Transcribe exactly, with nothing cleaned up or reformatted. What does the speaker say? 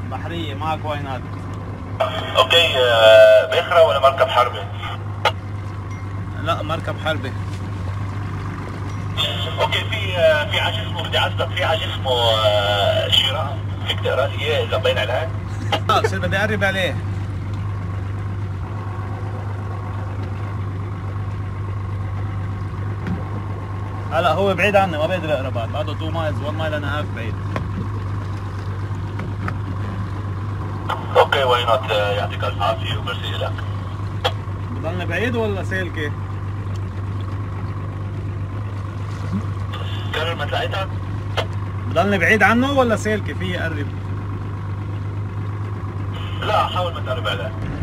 بحرية معك واينات. اوكي آه، بخرة ولا مركب حربي؟ لا مركب حربي. اوكي في آه، في عجز اسمه بدي اعذبك، في عجز اسمه آه، شيران، فيك تقرا لي اياه اذا مبين عليك؟ اه بصير بدي اقرب عليه. هلا هو بعيد عني ما بقدر اقرب، بعد بعده two miles one mile and a half بعيد. اوكي واي نوت، يعطيك الف عافيه وميرسي لك. بضلني بعيد ولا سالكة؟ كرر ما تلاقيتك؟ بضلني بعيد عنه ولا سالكة فيه اقرب؟ لا حاول ما تقرب عليه.